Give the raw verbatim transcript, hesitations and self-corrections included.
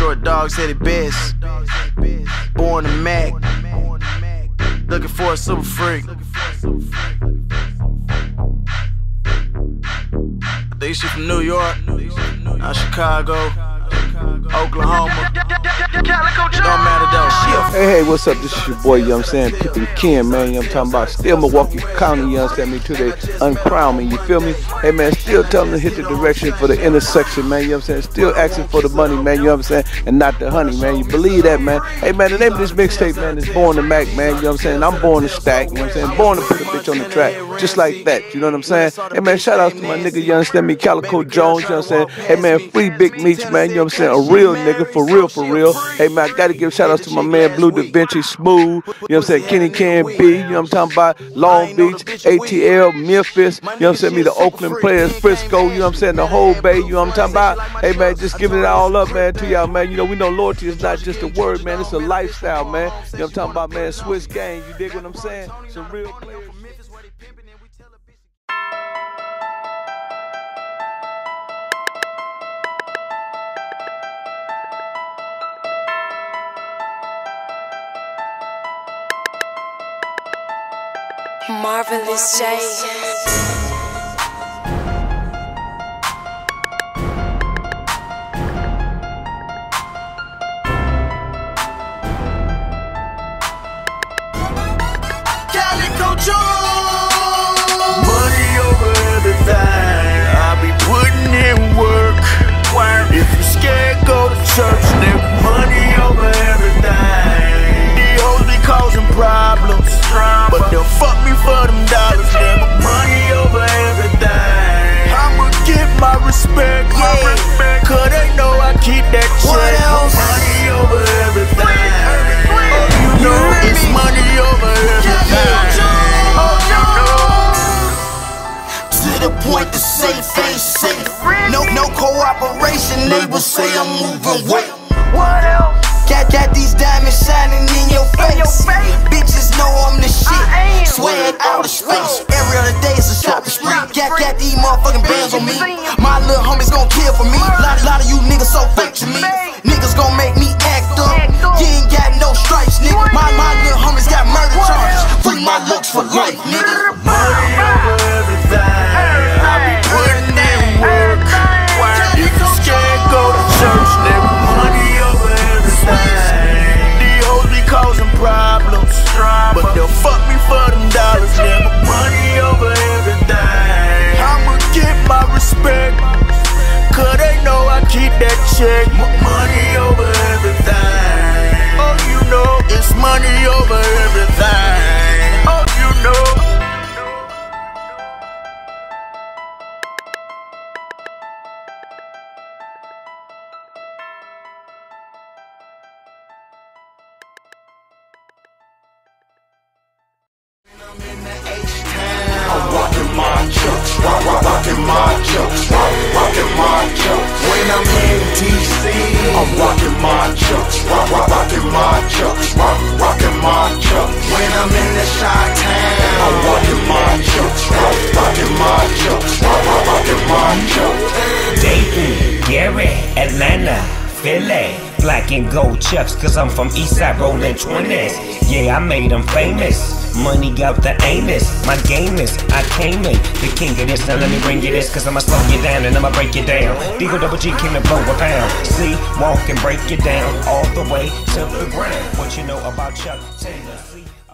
Short dog said it best. Born a Mac. Looking for a super freak. I think she from New York, now Chicago, Oklahoma. Don't matter though. Hey, hey, what's up? This is your boy, you know what I'm saying? Pimpin, man, you know what I'm talking about? Still Milwaukee County, you understand me? Till they uncrown me, you feel me? Hey, man, still telling them to hit the direction for the intersection, man, you know what I'm saying? Still asking for the money, man, you know what I'm saying? And not the honey, man. You believe that, man? Hey, man, the name of this mixtape, man, is Born to Mac, man, you know what I'm saying? I'm born to stack, you know what I'm saying? Born to put a bitch on the track, just like that, you know what I'm saying? Hey, man, shout out to my nigga, you understand me? Calico Jonez, you know what I'm saying? Hey, man, free Big Meech, man, you know what I'm saying? A real nigga, for real, for real. Hey, man, I gotta give shout outs to my man Blue Da Vinci, Smooth, you know what I'm saying? Kenny Can B, you know what I'm talking about? Long Beach, A T L, Memphis, you know what I'm saying? Me, the Oakland players, Frisco, you know what I'm saying? The whole Bay, you know what I'm talking about? Hey, man, just giving it all up, man, to y'all, man. You know, we know loyalty is not just a word, man. It's a lifestyle, man. You know what I'm talking about, man? Swishgang, you dig what I'm saying? Some real players. Marvelous J. Calico Jonez. Money over everything. I be putting in work. If you scared, go to church, nigga. Money over everything. These hoes be causing problems, but they'll fuck me for them dollars, nigga. Money over everything. I'ma get my respect, yeah, cause they know I keep that check. What else? Money over everything. Oh, you know it's money over everything. Oh, you know. To the point the safe ain't safe. No, no cooperation. Neighbors say I'm moving weight. What else? Got, got these diamonds shining in your face. In your face. Bitches know I'm the shit. Swag out of space. Every other day is a shopping spree. Got, got these motherfucking bands on me. My little homies gon' kill for me. Lot, lot of you niggas so fake to me. Niggas gon' make me act up. You ain't got no stripes, nigga. My, my little homies got murder charges. Free my looks for life, nigga. Money over everything. I be putting in work. If you scared, go to church, nigga. Money over everything. These hoes be causing problems, but they'll fuck me for them dollars, nigga. Money over everything. I'ma get my respect, cause they know I keep that check. Money over everything. Oh, you know it's money over everything. Oh, you know. I'm rockin' my chucks, rock, rock, rockin' my chucks, rock, rockin' my chucks. When I'm in D C, I'm rockin' my chucks, rock, rock, rockin' my chucks, rock, rockin' my chucks. When I'm in the Chi-Town, I'm rockin' my chucks, rock, rockin' my chucks, rock, rock, rockin' my chucks. Dayton, Gary, Atlanta, Philly, black and gold chucks, cause I'm from Eastside rollin' twenties. Yeah, I made them famous. Money got the anus, my game is, I came in, the king of this. Now let me bring you this, cause I'ma slow you down and I'ma break you down. Deagle double G came to blow a pound. See, walk and break you down all the way to the ground. What you know about Chuck Taylor? See?